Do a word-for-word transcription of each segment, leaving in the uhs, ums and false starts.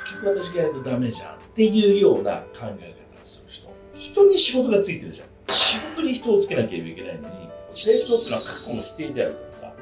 局私がやるとダメじゃんっていうような考え方をする人。人に仕事がついてるじゃん。仕事に人をつけなきゃいけないのに、成長っていうのは過去の否定であるからさ。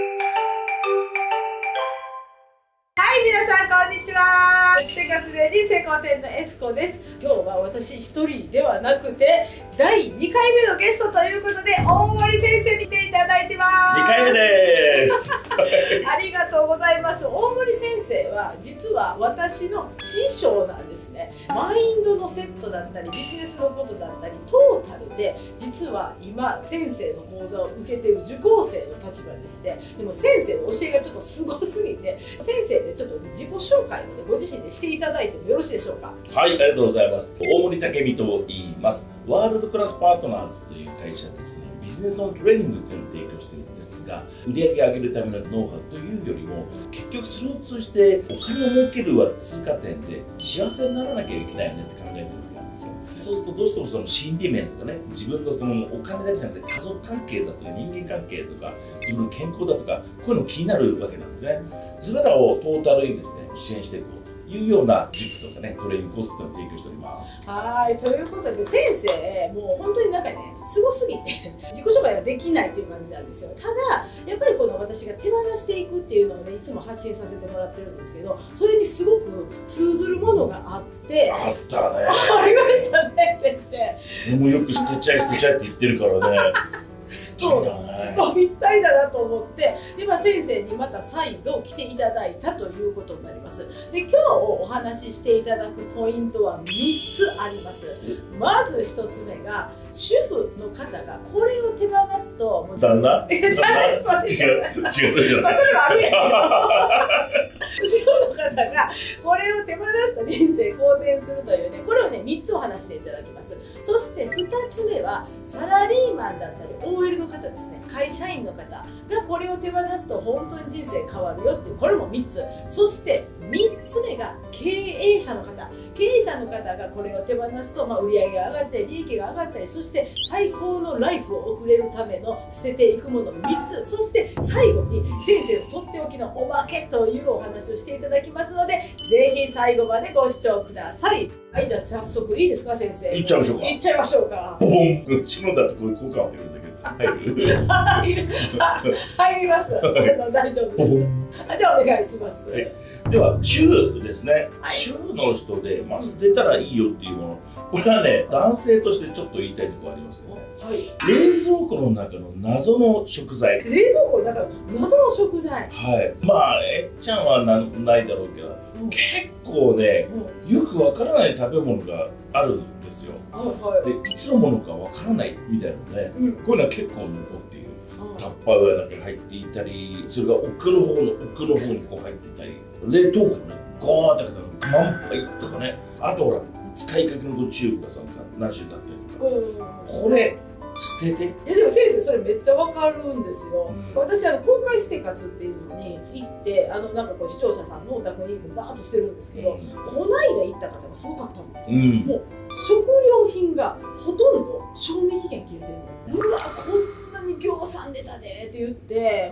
はい、皆さんこんにちは。生活で人生好転の悦子です。今日は私一人ではなくてだいにかいめのゲストということで大森先生に来ていただいてます。 にかいめです。 ありがとうございます。大森先生は実は私の師匠なんですね。マインドのセットだったりビジネスのことだったりトータルで実は今先生の講座を受けている受講生の立場でして、でも先生の教えがちょっとすごすぎて先生でちょっと自己紹介を、ね、ご自身でしていただいてもよろしいでしょうか。 はい、ありがとうございます。大森武美と言います。ワールドクラスパートナーズという会社でですね、ビジネスのトレーニングっていうのを提供しているんですが、売り上げを上げるためのノウハウというよりも、結局それを通じてお金を儲けるは通過点で幸せにならなきゃいけないよねって考えてるわけなんですよ。そうするとどうしてもその心理面とかね、自分のそのお金だけじゃなくて家族関係だとか人間関係とか自分の健康だとかこういうの気になるわけなんですね。それらをトータルにですね支援していこうというような塾とかねトレーニングコースっていうのを提供しております。 はい、ということで先生もう本当になんかねすごすぎて自己紹介ができないっていう感じなんですよ。ただやっぱりこの私が手放していくっていうのをねいつも発信させてもらってるんですけど、それにすごく通ずるものがあってあったね。 ありましたね先生。 でもよく捨てちゃい捨てちゃいって言ってるからね。 そうそうぴったりだなと思って、で、まあ、先生にまた再度来ていただいたということになります。で今日お話ししていただくポイントはみっつあります。まずひとつめが主婦の方がこれを手放すともう旦那？ 違う違うそれじゃない。 はあるやん主婦の方がこれを手放すと人生好転するというね、これをねみっつお話していただきます。そしてふたつめはサラリーマンだったり オーエル の方ですね、会社員の方がこれを手放すと本当に人生変わるよっていう、これもみっつ。そしてみっつめが経営者の方経営者の方がこれを手放すと、まあ、売り上げが上がったり利益が上がったり、そして最高のライフを送れるための捨てていくものみっつ、そして最後に先生のとっておきのおまけというお話をしていただきますので、ぜひ最後までご視聴ください。はい、じゃあ早速いいですか先生。 いっちゃいましょうか。 いっちゃいましょうか。 ボン。うちのだとこういう効果を出るんだけど。入る。 入ります。大丈夫です。あ、じゃあお願いします。 では主ですね、 はい、 主の人で、まあ、捨てたらいいよっていうもの、これはね男性としてちょっと言いたいところありますね。はい、冷蔵庫の中の謎の食材。 冷蔵庫の中の謎の食材。 はい。まあえっちゃんはなないだろうけど、うん、結構ね、うん、よくわからない食べ物があるんですよ。はい、でいつのものかわからないみたいなのね、うん、こういうのは結構残っている。タッパーウェアだけ入っていたり、それが奥の方の奥の方にこう入っていたり、冷凍庫もねゴーッと満杯とかね、あとほら使いかけのごチューブがさ何種類かあったりとか、これ捨てて。 えでも先生それめっちゃわかるんですよ。うん、私あの公開生活っていうのに行ってあのなんかこう視聴者さんのお宅にバーッと捨てるんですけど、うん、こないだ行った方がすごかったんですよ。うん、もう食料品がほとんど賞味期限切れてるの。うわこんにぎょうさん出たねって言って、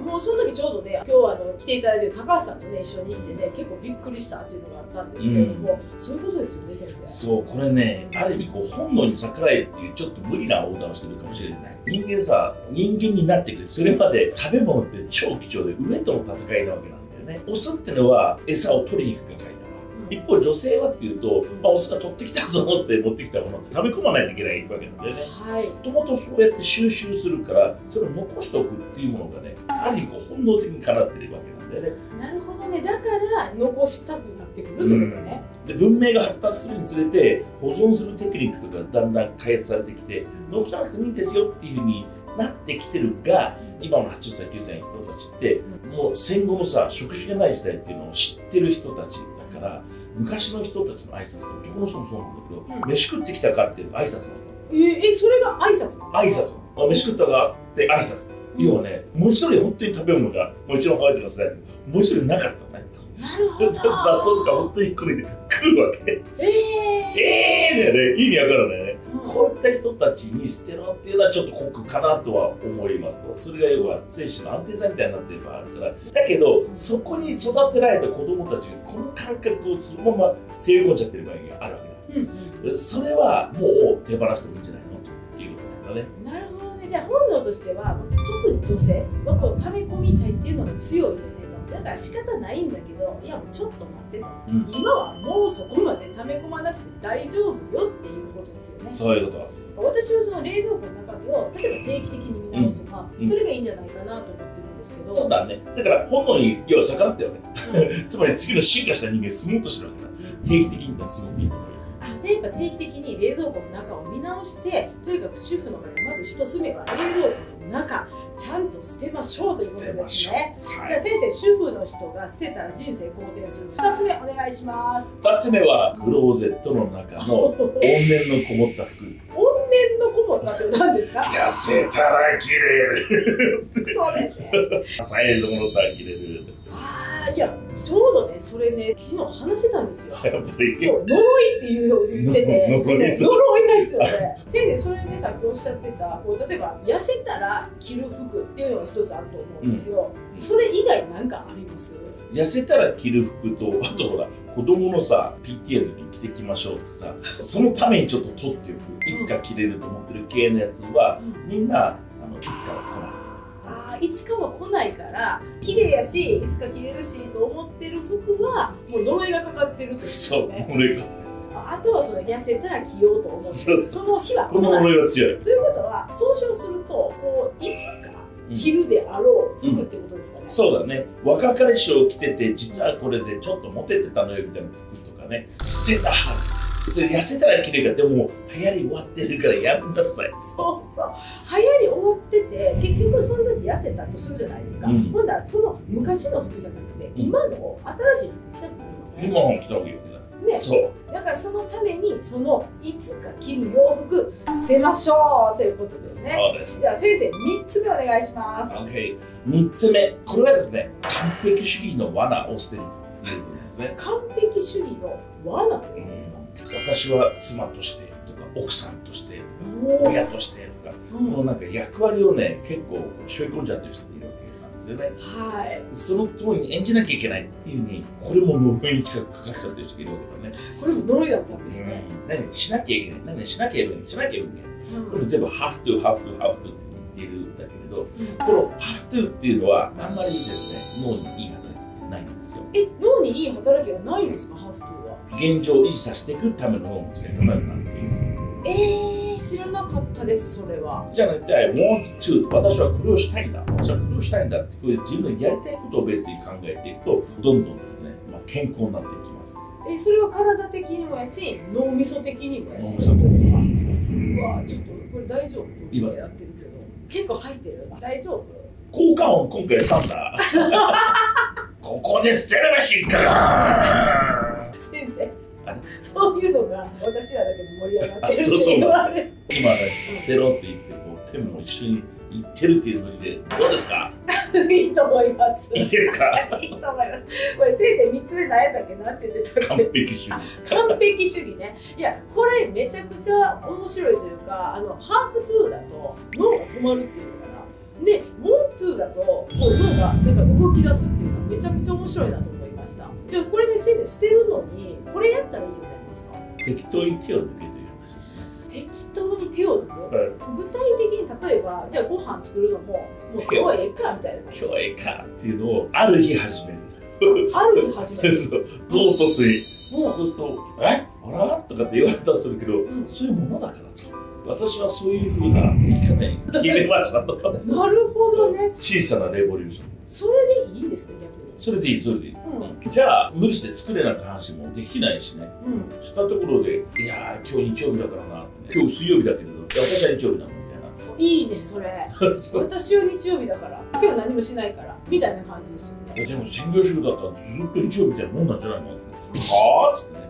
もうその時ちょうどね今日はあの来ていただいてる高橋さんとね一緒に行ってね結構びっくりしたっていうのがあったんですけれども、うん、そういうことですよね先生。そうこれねある意味こう本能に逆らえっていうちょっと無理なオーダーをしてるかもしれない。人間さ人間になってくる。それまで食べ物って超貴重で上との戦いなわけなんだよね。オスってのは餌を取りに行く係。一方女性はっていうと、まあ、オスが取ってきたぞって持ってきたものを食べ込まないといけないわけなんだよね。もともとそうやって収集するからそれを残しておくっていうものがねある意味こう本能的にかなってるわけなんだよね。 なるほどね。だから残したくなってくるってことね。 うん、で文明が発達するにつれて保存するテクニックとかだんだん開発されてきて残さなくてもいいんですよっていうふうになってきてるが、今のはちじゅっさいきゅうじゅっさいの人たちってもう戦後のさ食事がない時代っていうのを知ってる人たちだから。昔の人たちの挨拶って男の人もそうなんだけど、うん、飯食ってきたかっていう挨拶なの。 えー、えそれが挨拶なの？ 挨拶。飯食ったかって挨拶。うん、要はね、もう一人本当に食べ物がもちろん入ってますね。もう一人なかったね。 なるほど。雑草とか本当に一個で食うわけ。えー、えーだよね。意味わからないね。うん、 こういった人たちに捨てろっていうのはちょっと酷かなとは思いますと。それが要は精神の安定さみたいになってる場合あるから。だけどそこに育てられた子供たちがこの感覚をそのまま背負い込んじゃってる場合があるわけだ。うんうん、それはもう手放してもいいんじゃないのということなんだね。 なるほどね。じゃあ本能としては特に女性はこう溜め込みたいっていうのが強いよねと。だから仕方ないんだけど、いやもうちょっと待ってと、うん、今はもうそこまで溜め込まなくて大丈夫よっていうことですよね。 そういうことなんですよ。 私はその冷蔵庫の中身を例えば定期的に見直すとか、うん、それがいいんじゃないかなと思ってるんですけど、 そうだね。だから本能に要は逆らってるわけだ。つまり次の進化した人間住もうとしてるわけだ。定期的にすごくいいと思うよ。 あ、じゃあやっぱ定期的に冷蔵庫の中を見直して、とにかく主婦の方まず一つ目は冷蔵庫の中ちゃんと捨てましょうということですね。はい、じゃあ先生、主婦の人が捨てたら人生好転する二つ目お願いします。 二つ目はクローゼットの中の怨念のこもった服。 怨念のこもったって何ですか？ 痩せたら切れる。 それね。 さえのものたら切れる。 ああ、いやちょうどね、それね昨日話してたんですよ。 やっぱりそう、呪いっていう言ってて、 呪いですよね。先生、それね、さっきおっしゃってたこう例えば痩せたら着る服っていうのが一つあると思うんですよ。うん、それ以外何かあります？ 痩せたら着る服と、あとほら子供のさ ピーティーエー の時に着てきましょうとかさ、そのためにちょっと取っておく、いつか着れると思ってる系のやつは、うん、みんなあのいつかは来ない。 あ、いつかは来ないから綺麗やし、いつか着れるしと思ってる服はもう呪いがかかってるってことですね。 そう、呪いが。 あとはその痩せたら着ようと思って、その日は来ない。 この呪いは強い。 ということは、総称するとこういつか着るであろう服ってことですかね。 うん、そうだね。若かりしを着てて、実はこれでちょっとモテてたのよみたいな服とかね。捨てたはず。それ痩せたら着れるから、でも流行り終わってるからやめなさい。 そうそう、流行り終わってて、結局その時痩せたとするじゃないですか。うん、ほんならその昔の服じゃなくて、今の新しい服着たくなりますね。 今の着た方がいいわけだ。 ね、そうだからそのためにそのいつか着る洋服捨てましょうということですね。 そうです。 じゃあ先生、みっつめお願いします。 OK、 みっつめ、これはですね、完璧主義の罠を捨てるということですね。 完璧主義の罠って言うんですか？ うん、私は妻としてとか奥さんとしてとか親としてとか、うん、もうなんか役割をね結構背負い込んじゃってる人っているわけなんですよね。 はい、 その通りに演じなきゃいけないっていうふうに、これも呪いに近くかかっちゃってる人がいるわけだね。 これも呪いだったんですね。 うん、何しなきゃいけない、何しなきゃいけない、しなきゃいけない、うん、これ全部 have to have to have to って言っているんだけれど、うん、この have to っていうのはあんまりですね、脳にいい働きってないんですよ。 え、脳にいい働きがないんですか、have toは？ 現状を維持させていくための脳の使い方になっている。 えー、知らなかったです、それは。 じゃなくて、I want to、私はこれをしたいんだ、私はこれをしたいんだって、こういう自分のやりたいことをベースに考えていくと、どんどんですね、まあ、健康になっていきます。 えー、それは体的にもやし、脳みそ的にもやし、そうですか。うわ、ちょっとこれ大丈夫？今やってるけど、結構入ってる？大丈夫？ 効果音今回さんだ。ここで捨てればしいから。 先生、そういうのが私らだけで盛り上がってるってそうそう言われて、 今ね、捨てろって言ってこう手も一緒に言ってるっていうノリでどうですか？ いいと思います。 いいですか？ いいと思います。これ先生みっつめ何やったっけ、なんて言ってたっけ？ 完璧主義。 完璧主義ね。いや、これめちゃくちゃ面白いというか、あのハーフトゥーだと脳が止まるっていうのかな。で、want toだとこう脳がなんか動き出すっていうのはめちゃくちゃ面白いなと思いました。じゃあこれで先生捨てるのにこれやったらいいみたいですか？ 適当に手を抜けという話ですね。 適当に手を抜く、はい、具体的に例えばじゃあご飯作るのももう今日はええかみたいな、 今日はええかっていうのをある日始める。 ある日始める。 そう、唐突に。そうすると「えあら?」とかって言われたらするけど、うん、そういうものだからと。私はそういうふうな言い方に決めましたと。 なるほどね。 小さなレボリューション。 それでいいんですね、逆に。 それでいい、それでいい。うん、じゃあ無理して作れなんて話もできないしね。うん、したところで「いやー今日日曜日だからな」今日水曜日だけれど私は日曜日なの」みたいな。 いいね、それ。私は日曜日だから今日何もしないからみたいな感じですよね。 でも専業主婦だったらずっと日曜日みたいなもんなんじゃないの？はあっつってね。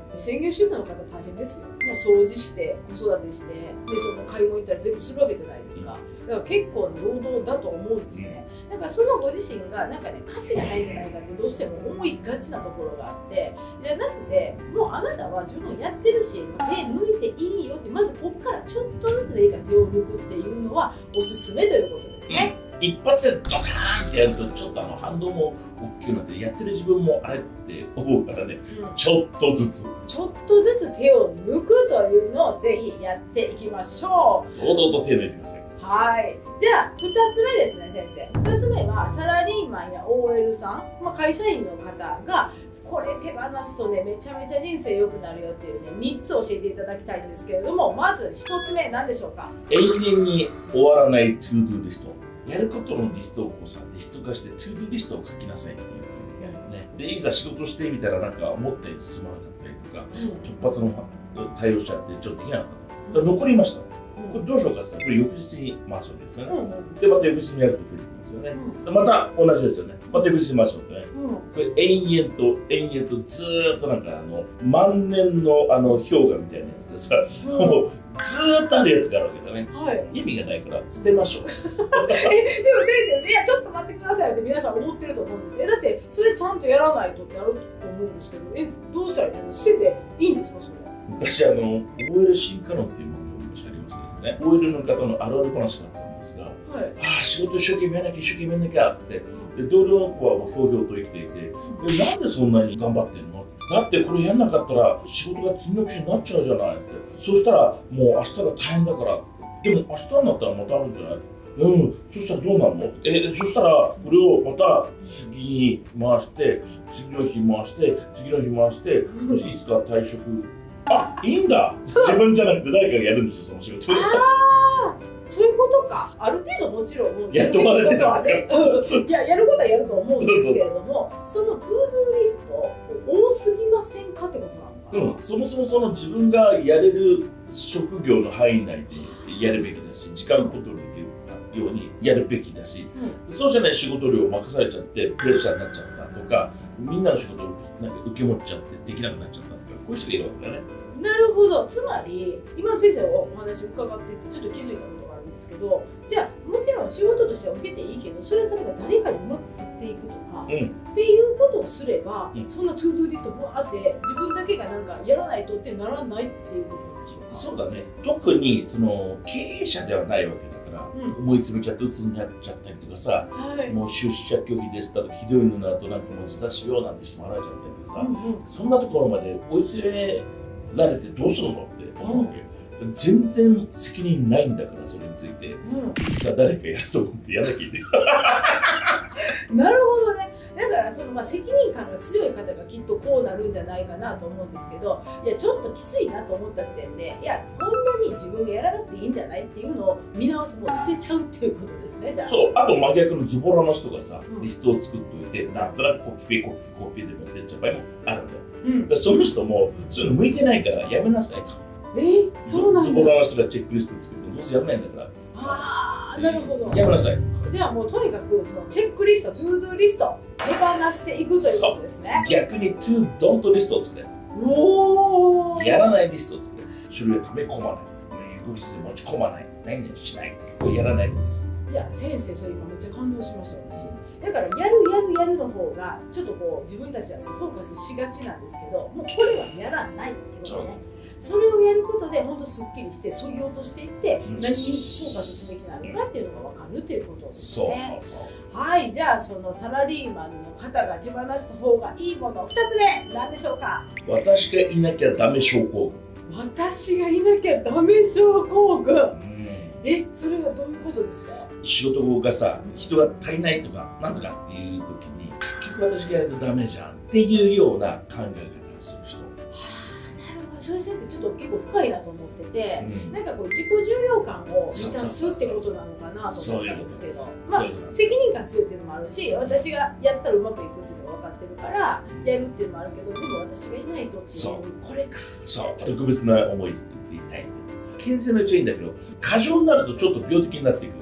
専業主婦の方大変ですよ。もう掃除して子育てしてでその買い物行ったら全部するわけじゃないですか。だから結構な労働だと思うんですね。だからそのご自身がなんかね価値がないんじゃないかってどうしても思いがちなところがあって、じゃなくてもうあなたは十分やってるし手抜いていいよって、まずここからちょっとずつでいいから手を抜くっていうのはおすすめということですね。 うん、一発でドカーンってやるとちょっとあの反動も大きくなってやってる自分もあれって思うからね、うん、ちょっとずつちょっとずつ手を抜くというのをぜひやっていきましょう。 堂々と手を抜いてください。 はい、じゃあふたつめですね先生。ふたつめはサラリーマンや オーエル さん、まあ、会社員の方がこれ手放すとねめちゃめちゃ人生良くなるよっていうねみっつ教えていただきたいんですけれども、まずひとつめ何でしょうか。 永遠に終わらないトゥードゥリスト、やることのリストをこうさリスト化してトゥードゥリストを書きなさいっていうね。でいざ仕事してみたらなんか思ったより進まなかったりとか、うん、突発の対応しちゃってちょっとできなかった、うん、残りました。これどうしようかって言ったらこれ翌日に回すわけですよね。うんうん、でまた翌日にやると増えてきますよね。うん、また同じですよね。また翌日に回しますよね。うん、これ延々と延々とずーっとなんかあの万年のあの氷河みたいなやつでさ、うん、もうずーっとあるやつがあるわけだね。はい、意味がないから捨てましょう。えでも先生いやちょっと待ってくださいって皆さん思ってると思うんですよ。だってそれちゃんとやらないとってあると思うんですけど、えどうしたらいいの？捨てていいんですかそれ？ 昔あの オーエル 進化論っていうものを昔ありましてですね、 オーエル の方のあるある話があったんですが、はい、ああ仕事一生懸命やらなきゃ一生懸命やらなきゃって、で同僚の子はもうひょうひょうと生きていて、でなんでそんなに頑張ってんの？だってこれやんなかったら仕事が積み残しになっちゃうじゃないって、そしたらもう明日が大変だからって、でも明日になったらまたあるんじゃない？うん、そしたらどうなるの？え、そしたらこれをまた次に回して、次の日回して、次の日回して、いつか退職。あ、いいんだ。自分じゃなくて誰かがやるんですよ、その仕事。ああ、そういうことか。ある程度もちろんやっとまでことはね、いややることはやると思うんですけれども、そのトゥードゥーリスト多すぎませんかってことなのかな。 うん、そもそもその自分がやれる職業の範囲内でやるべきだし、時間コントロールできるようにやるべきだし、うん、そうじゃない仕事量を任されちゃってプレッシャーになっちゃったとか、みんなの仕事をなんか受け持っちゃってできなくなっちゃったとか、こういう人がいるわけだね。 なるほど。つまり今の先生のお話伺っていてちょっと気づいたことがあるんですけど、じゃあもちろん仕事としては受けていいけど、それを例えば誰かにうまく振っていくとか、うん、っていうことをすれば、うん、そんなトゥードゥーリストバーって自分だけがなんかやらないとってならないっていうことでしょうか。 そうだね。特にその経営者ではないわけだ。うん、思い詰めちゃって鬱になっちゃったりとかさ、はい、もう出社拒否ですだとかひどいのだとなんかもう自殺しようなんてしてもらえちゃったりとかさ、うんうん、そんなところまで追い詰められてどうするのって思うわけ、うん、全然責任ないんだからそれについて、うん、いつか誰かやると思ってやらなきゃいいんだよ。 なるほどね。だからそのまあ責任感が強い方がきっとこうなるんじゃないかなと思うんですけど、いやちょっときついなと思った時点で、いやこんなに自分がやらなくていいんじゃないっていうのを見直す、もう捨てちゃうっていうことですね。じゃあそう、あと真逆のズボラの人がさ、うん、リストを作っておいてなんとなくコピペコピペコピペで持ってっちゃう場合もあるんだよ、うん、だその人もそういうの向いてないからやめなさいと。 えー、そうなんだ。 ズボラの人がチェックリストを作ってどうせやらないんだから、 ああなるほど、 やめなさい。 じゃあもうとにかくそのチェックリスト、トゥードゥーリスト手放していくということですね。 逆にトゥードントリストを作れ。おお。やらないリストを作れ。書類を溜め込まない。翌日持ち込まない。何々しない。やらないリスト。 いや先生それ今めっちゃ感動しました私。だからやるやるやるの方がちょっとこう自分たちはフォーカスしがちなんですけど、もうこれはやらないってことね。それをやることで本当すっきりしてそぎ落としていって、うん、何にフォーカスすべきなのかっていうのが分かるということですね。そうそうそう。はい、じゃあそのサラリーマンの方が手放した方がいいものふたつめ何でしょうか。 私がいなきゃダメ症候群。 私がいなきゃダメ症候群。うん、え、それはどういうことですか。 仕事がさ、人が足りないとかなんとかっていう時に結局私がやるとダメじゃんっていうような考え方をする人。 そういう先生ちょっと結構深いなと思ってて、うん、なんかこう自己重要感を満たすってことなのかなと思ったんですけど、まあ責任感強いっていうのもあるし、私がやったらうまくいくっていうのが分かってるからやるっていうのもあるけど、でも私がいないとっていうこれか。そう特別な思いでいたいってやつ。健全なうちはいいんだけど過剰になるとちょっと病的になっていくわけなん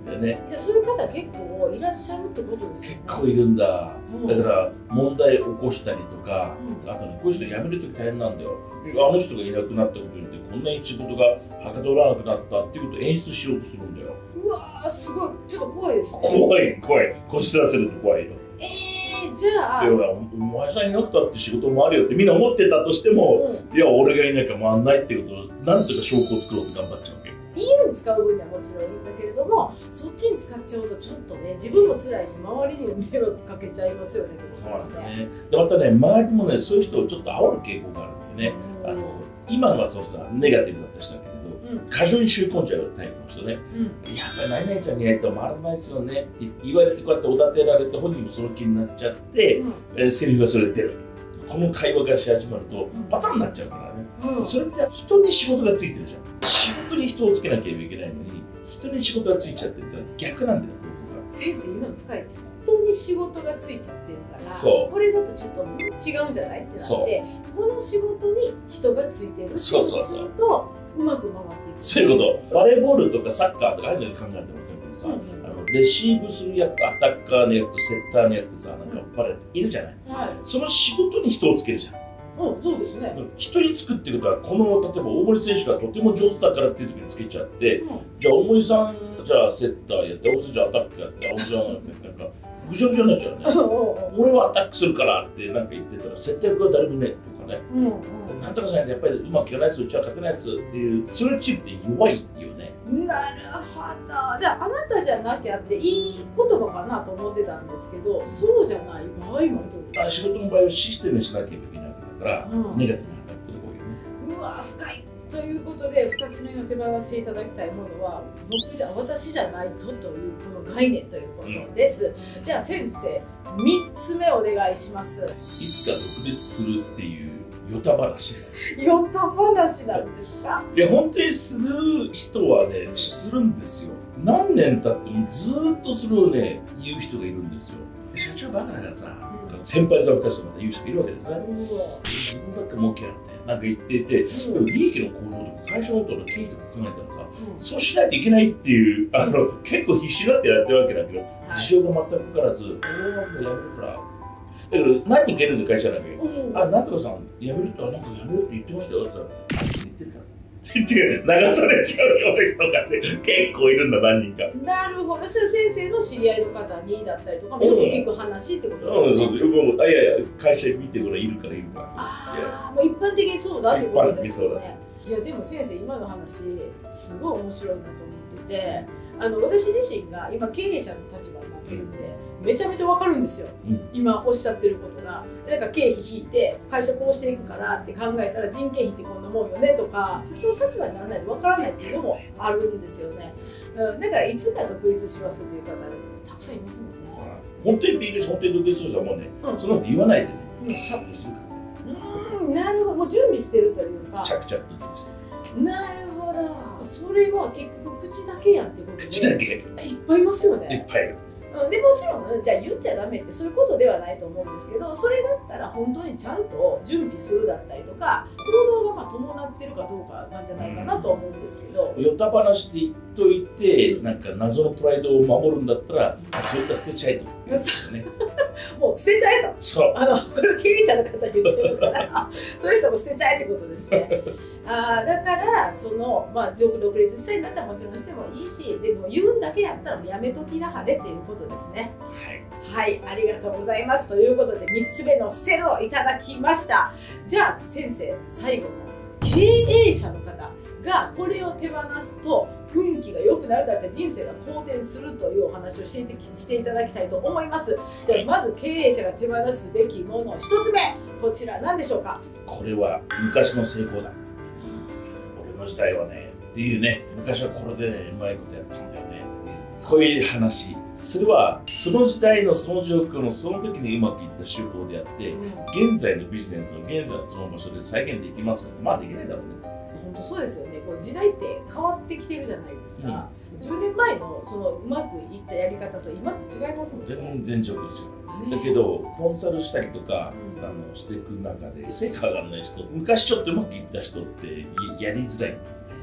だよね。 じゃあそういう方結構いらっしゃるってことですよね。 結構いるんだ、 うん、 だから問題起こしたりとか、 うん、 あとねこういう人辞める時大変なんだよ。あの人がいなくなったことによってこんなに仕事がはかどらなくなったっていうことを演出しようとするんだよ。 うわーすごい、ちょっと怖いですね。 怖い怖い、こじらせると怖いよ。 えー、じゃあいやお前さんいなくたって仕事もあるよってみんな思ってたとしても、うん、いや俺がいなきゃ回んないっていうことをなんとか証拠を作ろうと頑張っちゃうわけよ。 いいように使う分にはもちろんいいんだけれども、そっちに使っちゃうとちょっとね自分も辛いし周りにも迷惑かけちゃいますよねってことですね。 でまたね周りもねそういう人をちょっと煽る傾向があるんだよね。あの今のはそのさネガティブだった人だけれど、うん、過剰に吸い込んじゃうタイプの人ね、うん、やっぱり何々ちゃんにやると回らないですよねって言われてこうやっておだてられて本人もその気になっちゃって、うん、えー、セリフがそれで出る。この会話がし始まるとパターンになっちゃうからね、うん、それって人に仕事がついてるじゃん。仕事に人をつけなければいけないのに人に仕事がついちゃってるから逆なんだよ構造が。 先生今の深いですね。人に仕事がついちゃってるからそうこれだとちょっと違うんじゃないってなってこの仕事に人がついてるってするとうまく回っていく。 そういうこと。バレーボールとかサッカーとかああいうのに考えたら分かるけどさ、うんうん、あのレシーブする役とアタッカーの役とセッターの役とさなんかバレーいるじゃない、はい、その仕事に人をつけるじゃん。 うん、そうですね。 人につくってことはこの例えば大森選手がとても上手だからっていう時につけちゃって、うん、じゃあ大森さんじゃあセッターやって大森さんじゃあアタックやって大森さんやってなんかぐちゃぐちゃになっちゃうね俺はアタックするからってなんか言ってたら接待は誰もいないとかね、うんうん、なんとかさんやっぱりうまくいかないやつうちは勝てないやつっていうそういうチームって弱いよね。 なるほど。であなたじゃなきゃっていい言葉かなと思ってたんですけどそうじゃない場合もあると。 あ仕事の場合はシステムにしなきゃいけないわけだから、うん、ネガティブな働くことが多いよね。 うわ深い。ということでふたつめの手放していただきたいものは僕じゃ私じゃないとというこの概念ということです、うん、じゃあ先生みっつめお願いします。 いつか独立するっていうヨタ話ヨタ話なんですか。 いや本当にする人はねするんですよ。何年経ってもずっとそれをね言う人がいるんですよ。社長バカだからさ、うん、先輩さんからしてまた言う人がいるわけですね、うん、自分だって儲けやってなんか言っていて、うん、でも利益の行動とか会社のことの経緯とか考えたらさ、うん、そうしないといけないっていうあの、うん、結構必死になってやってるわけだけど、はい、事情が全く分からず「俺はもうやめるから」っつって。だから何人かいるんで会社なんだけど「うん、あなんとかさん辞めるってなんか辞めるって言ってましたよ」って言ったら「言ってるから」って言って流されちゃうような人がね結構いるんだ何人か。 なるほど。それ先生の知り合いの方にだったりとかもよく聞く話ってことですね。 うん、そうそう。もうあいやいや会社見てごらんいるからいるから。 ああもう一般的にそうだってことですよね。いやでも先生今の話すごい面白いなと思ってて、あの私自身が今経営者の立場になってるんで、うん、めちゃめちゃわかるんですよ、うん、今おっしゃってることが。なんか経費引いて会社こうしていくからって考えたら人件費ってこんなもんよねとかその立場にならないとわからないっていうのもあるんですよね、うん、だからいつか独立しますっていう方たくさんいますもんね。 本当にビールし本当に独立する人はもうね、うん、そのこと言わないでね、うん、さっとするからね。 うんなるほど。もう準備してるというか着々と準備してる。なるほど。それは結局口だけやってことで口だけいっぱいいますよね。 いっぱいいる。 うん、でもちろんじゃあ言っちゃダメってそういうことではないと思うんですけどそれだったら本当にちゃんと準備するだったりとか行動がまあ伴ってるかどうかなんじゃないかなと思うんですけど、 うん、ヨタ話で言っといて、うん、なんか謎のプライドを守るんだったら、うん、そいつは捨てちゃえと、ね、 もう捨てちゃえと。 そうあのこれを経営者の方に言ってるからそういう人も捨てちゃえってことですねあだからそのまあ独立したいんだったらもちろんしてもいいしでも言うんだけやったらやめときなはれっていうことですね。はい、はい、ありがとうございます。ということでみっつめの捨てるをいただきました。じゃあ先生最後の経営者の方がこれを手放すと運気が良くなるだって人生が好転するというお話をしていてしていただきたいと思います。じゃあまず経営者が手放すべきものひとつめこちら何でしょうか。 これは昔の成功だ。俺の時代はねっていうね昔はこれでねうまいことやったんだよねっていうこういう話。それはその時代のその状況のその時にうまくいった手法であって、うん、現在のビジネスを現在のその場所で再現できますかってまあできないだろうね。 本当そうですよね。こう時代って変わってきてるじゃないですか。うん、じゅうねんまえのそのうまくいったやり方と今って違いますもんね。 全然状況違う。ね、だけどコンサルしたりとか、うん、あのしていく中で成果上がらない人昔ちょっとうまくいった人ってやりづらい。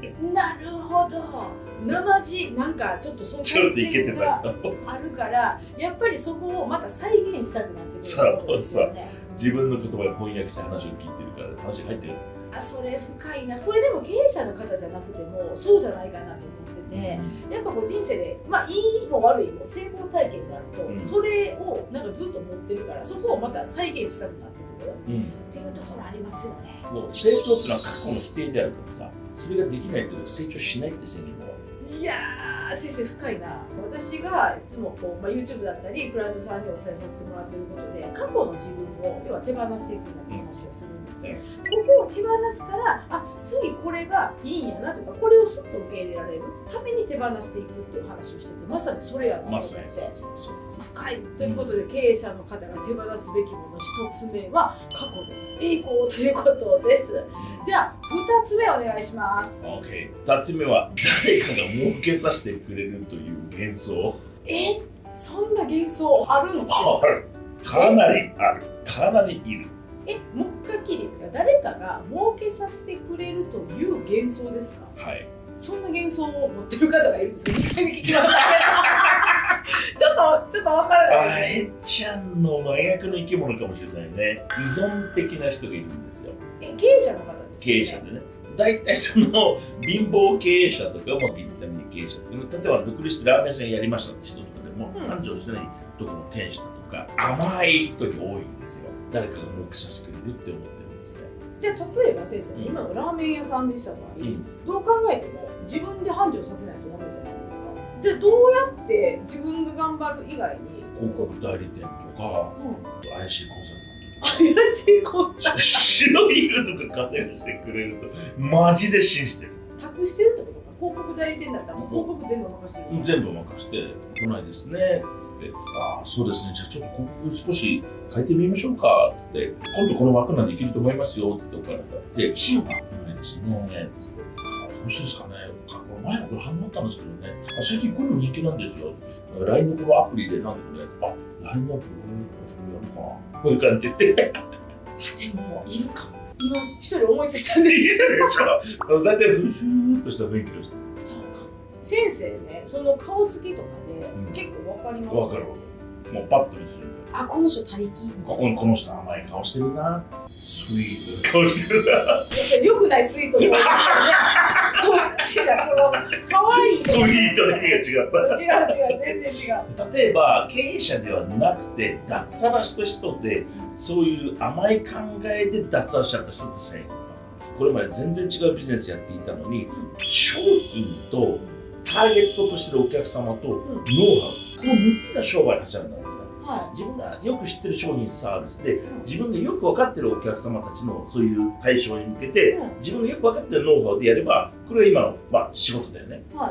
なるほど。生地なんかちょっとそういう経験があるからやっぱりそこをまた再現したくなってくるってことですよね。 自分の言葉で翻訳して話を聞いてるから話が入ってくる。 あ、それ深いな。これでも経営者の方じゃなくてもそうじゃないかなと思ってて、うん、やっぱこう人生でまあいいも悪いも成功体験があると、うん、それをなんかずっと持ってるからそこをまた再現したくなってくる、うん、っていうところありますよね。 もう成長っていうのは過去の否定であるからさ、それができないと成長しないって宣言だわ。 いやー先生深いな。私がいつもこう、まあ、YouTube だったりクライアントさんにお伝えさせてもらっていることで過去の自分を要は手放していくんだって話をするんですよ、うん、ここを手放すからあ次これがいいんやなとかこれをすっと受け入れられるために手放していくっていう話をしててまさにそれやなと思って、深いということで、うん、経営者の方が手放すべきもの一つ目は過去の栄光ということです、うん、じゃあふたつめお願いします。 OK、 ふたつめは誰かが儲けさせてくれるという幻想。 え、そんな幻想あるんですか？ ある、かなりある、かなりいる。 え、もう一回聞いていいですか？誰かが儲けさせてくれるという幻想ですか？ はい。 そんな幻想を持ってる方がいるんですか？にかいめ聞きましたちょっと、ちょっとわからない。 あえちゃんの真逆の生き物かもしれないね。依存的な人がいるんですよ。 え、経営者の方ですか？ 経営者でね。大体その貧乏経営者とかもビタミン経営者とか、例えば独立してラーメン屋さんやりましたって人とかでも、うん、繁盛してないところの店主だとか甘い人に多いんですよ。誰かが儲けさせてくれるって思ってるんですね。 じゃあ例えば先生、うん、今のラーメン屋さんでした場合、うん、どう考えても自分で繁盛させないとダメじゃないですか。じゃあどうやって自分が頑張る以外に広告代理店とか、うん、怪しいコンサルタント怪しいコンサルタント白い湯とか稼がしてくれるとマジで信じてる。 託してるってことか。広告代理店だったらもう広告全部任せてる。 全部任せて来ないですねって。ああそうですね、じゃあちょっと広告少し変えてみましょうかっつって、今度この枠なんでいけると思いますよっつってお金があって、あ来ないですねっつって、どうしてですかね、前はこれ反応あったんですけどね、最近こういうの人気なんですよ。ライン のこのアプリでなんでこれ、あ、ライン のアプリ、ちょっとやるかな。こういう感じで。 でも、いるかも。今、一人思いついたんですけど。 大体、ふふーっとした雰囲気をして。 そうか。先生ね、その顔つきとかで、うん、結構わかります。 わかるわかる。もうパッと見てる。 あ、この人他力。 この人甘い顔してるな。スイートな顔してるな。いや、 それ良くないスイートの方がそっちだ、その可愛いスイートの意味が違った。 違う違う、全然違う。例えば経営者ではなくて脱サラした人で、そういう甘い考えで脱サラしちゃった人って成功。これまで全然違うビジネスやっていたのに、商品とターゲットとしてるお客様とノウハウ、このみっつが商売の柱になる。はい、自分がよく知ってる商品サービスで、うん、自分がよく分かってるお客様たちのそういう対象に向けて、うん、自分がよく分かってるノウハウでやれば、これは今の、まあ、仕事だよね、はい、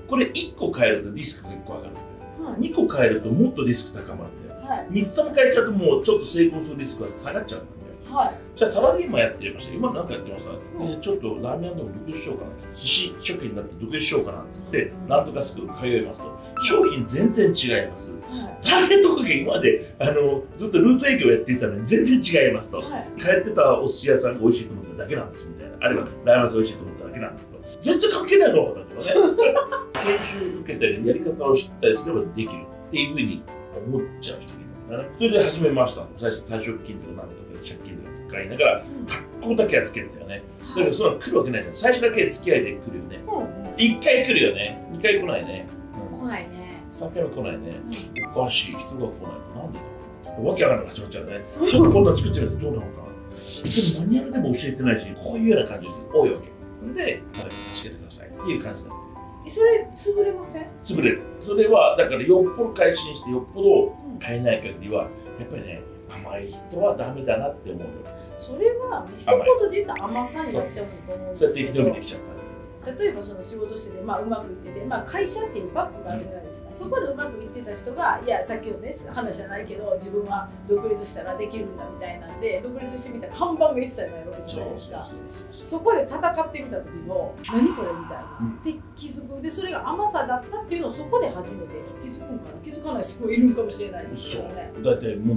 これいっこ変えるとリスクがいっこ上がるんだよ、はい、にこ変えるともっとリスク高まるんだよ、はい、みっつとも変えちゃうともうちょっと成功するリスクが下がっちゃうんだよ。はい、じゃあサラリーマンやってました。今なんかやってます、うんえー、ちょっとラーメン屋でも独立しようかな、寿司職人になって独立しようかなって言って、うん、なんとかスクール通いますと、商品全然違います、はい、ターゲット価格今まであのずっとルート営業やっていたのに全然違いますと、はい、帰ってたお寿司屋さんが美味しいと思っただけなんですみたいな、あるいはラーメン屋さん美味しいと思っただけなんですと、全然関係ないのだけどね研修受けたりやり方を知ったりすればできるっていうふうに思っちゃう人がいる。それで始めました。最初退職金とかなんとか借金とか使いながら格好だけはつけたよね。だけどそんなの来るわけないじゃん。最初だけ付き合いで来るよね。いっかい来るよね。にかい来ないね。 来ないね。 さんかいも来ないね。おかしい。人が来ないとなんでだろう。わけわかんない始まっちゃうね。ちょっとこんなの作ってみるとどうなのかな。それマニュアルでも教えてないし、こういうような感じです多いわけ。で、誰か助けてくださいっていう感じだった。 それ潰れません？ 潰れる。それはだからよっぽど改心してよっぽど変えない限りはやっぱりね、甘い人はダメだなって思うよ。 それは一言で言ったら甘さになっちゃうと思うんですけど。 それは生き延びてきちゃった。 例えばその仕事してて、まあ、うまくいってて、まあ、会社っていうバッグがあるじゃないですか、うん、そこでうまくいってた人がいやさっきのね話じゃないけど自分は独立したらできるんだみたいなんで独立してみたら看板が一切ないわけじゃないですか。そこで戦ってみた時の何これみたいな、うん、って気づく。でそれが甘さだったっていうのをそこで初めて気づくんかな気づかない人もいるかもしれないですよね。 そうだいたい文句言うわけ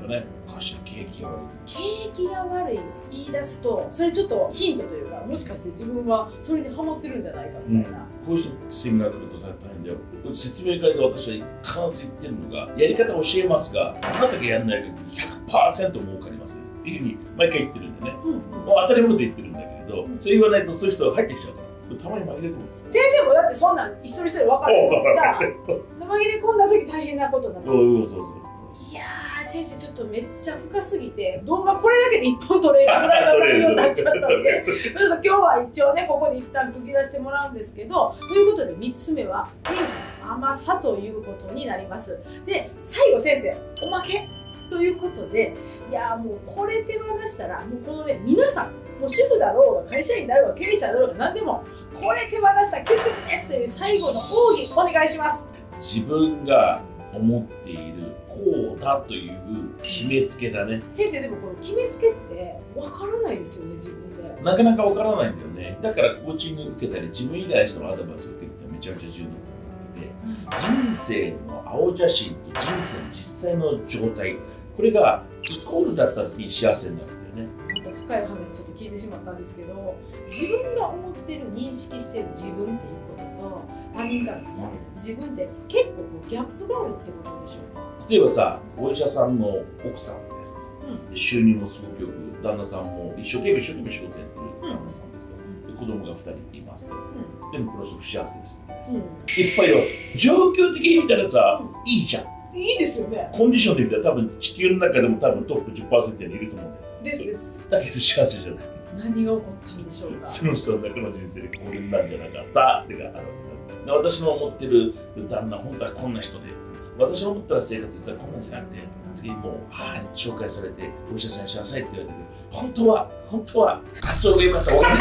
かね。会社景気が悪い。 景気が悪い言い出すと、それちょっとヒントというか、もしかして自分はそれにハマってるんじゃないかみたいな、うん、こういう人セミナー来ると大変だよ。説明会で私は必ず言ってるのが、やり方を教えますが、あなたがやらない限り ひゃくパーセント 儲かりますっていうふうに毎回言ってるんでね、うんうん、もう当たり前で言ってるんだけれど、うん、そう言わないとそういう人が入ってきちゃうから、たまに紛れ込む。 先生もだってそんなん一人一人分かるから紛れ込んだ時大変なことになる。そうそうそう。いやー先生ちょっとめっちゃ深すぎて動画これだけでいっぽん撮れるぐらいの内容になっちゃったんでちょっと今日は一応ねここで一旦区切らせてもらうんですけど、ということでみっつめはページの甘さということになります。で最後先生おまけということで、いやーもうこれ手放したらもうこのね皆さんもう主婦だろうが会社員だろうが経営者だろうが何でもこれ手放したら究極ですという最後の奥義お願いします。 自分が思っているこうだという決めつけだね。 先生でもこの決めつけってわからないですよね自分で。 なかなかわからないんだよね。だからコーチング受けたり自分以外の人のアドバイスを受けてめちゃめちゃ重要なことになってて、うん、人生の青写真と人生の実際の状態、これがイコールだった時に幸せになるんだよね。 また深い話ちょっと聞いてしまったんですけど、自分が思ってる認識してる自分っていうことと他人から見た自分って結構こうギャップがあるってことでしょうか。 例えばさ、お医者さんの奥さんですと、うん、収入もすごくよく、旦那さんも一生懸命一生懸命仕事やってる旦那さんですと、うん、で子供がふたりいますと、うん、でもこの人不幸せですみたいな、うん、いっぱいいるわけ。状況的に見たらさ、うん、いいじゃん。 いいですよね。 コンディションで見たら多分地球の中でも多分トップ じゅっパーセント にいると思うんだよ。 ですです。 だけど幸せじゃない。 何が起こったんでしょうか。 その人の中の人生でこれなんじゃなかったってがあるわけだ。私の思ってる旦那、本当はこんな人で、私の思ったら生活実はこんなんじゃなくて、次もう母に紹介されてお医者さんにしなさいって言われて、本当は本当はカツオが良かった。そうなの。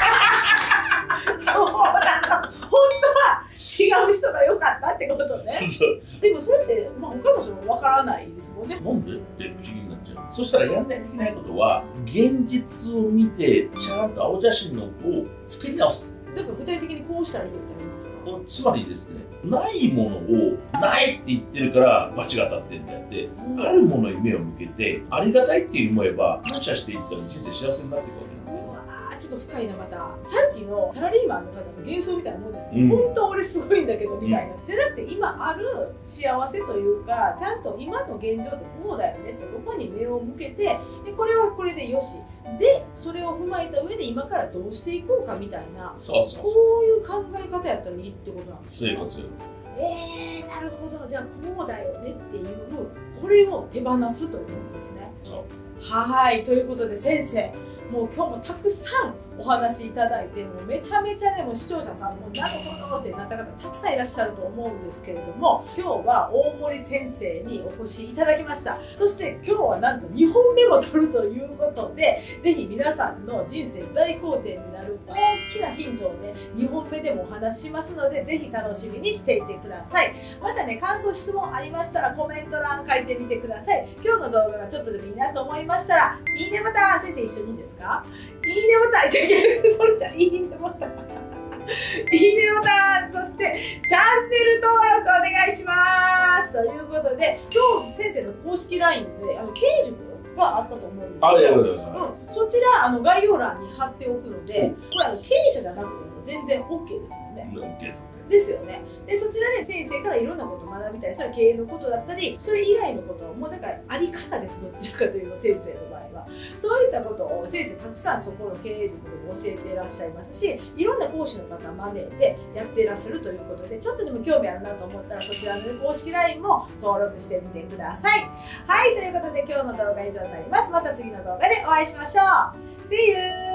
本当は違う人が良かったってことね。でもそれって、まあ、他の人もわからないですもんね。 なんでって不思議になっちゃう。そしたらやんないといけないことは、現実を見てちゃんと青写真のを作り直す。 だから具体的にこうしたらいいよってありますか。 つまりですね、ないものをないって言ってるから罰が当たってんであって、うん、あるものに目を向けてありがたいって思えば感謝していったら人生幸せになっていくわけなんで。 ちょっと深いな。またさっきのサラリーマンの方の幻想みたいなもんですね、うん、本当俺すごいんだけどみたいな、うん、じゃなくて今ある幸せというか、ちゃんと今の現状ってこうだよねってここに目を向けて、でこれはこれでよしで、それを踏まえた上で今からどうしていこうかみたいな、そうそうそう、こういう考え方やったらいいってことなんですね。 そういうこと。 えー、なるほど。じゃあこうだよねっていうこれを手放すということですね。そう。はい、ということで先生、もう今日もたくさんお話しいただいて、もうめちゃめちゃね、もう視聴者さんもなるほどってなった方たくさんいらっしゃると思うんですけれども、今日は大森先生にお越しいただきました。そして今日はなんとにほんめも撮るということで、ぜひ皆さんの人生大好転になる大きなヒントをね、にほんめでもお話ししますので、ぜひ楽しみにしていてください。またね、感想質問ありましたらコメント欄書いてみてください。今日の動画がちょっとでもいいなと思いましたら、いいねボタン、先生一緒にいいですか？いいねボタン、じゃそれじゃいいねボタンいいねボタン、そしてチャンネル登録お願いしますということで、今日先生の公式 ライン であの経営塾があったと思うんですけど、うん、そちらあの概要欄に貼っておくので、これあの経営者じゃなくても全然 オーケー ですもんね。 OK ですよね。でそちらで先生からいろんなことを学びたり、それは経営のことだったり、それ以外のことをもうだからあり方です。どちらかというと先生の場合はそういったことを先生たくさんそこの経営塾でも教えていらっしゃいますし、いろんな講師の方招いてやっていらっしゃるということで、ちょっとでも興味あるなと思ったらそちらの公式 ライン も登録してみてください。はい、ということで今日の動画は以上になります。また次の動画でお会いしましょう。See you!